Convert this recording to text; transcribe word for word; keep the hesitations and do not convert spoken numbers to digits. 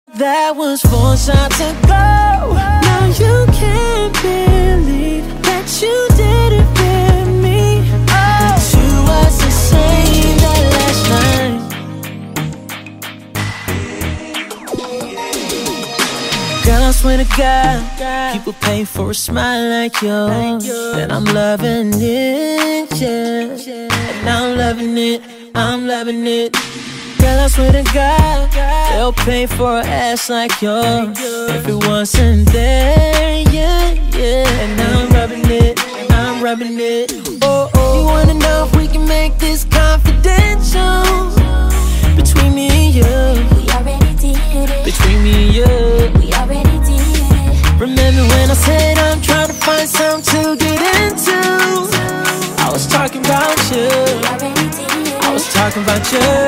That was four shots ago. Now you can't believe that you did it with me. Oh, but you was the same that last night. Girl, I swear to God, people pay for a smile like yours, and I'm loving it, yeah. And I'm loving it, I'm loving it. Girl, I swear to God, they'll pay for an ass like yours if it wasn't there, yeah, yeah. And I'm rubbing it, I'm rubbing it. Oh, oh. You wanna know if we can make this confidential? Between me and you, we already did it. Between me and you, we already did it. Remember when I said I'm trying to find something to get into? I was talking about you, we already did it. I was talking about you.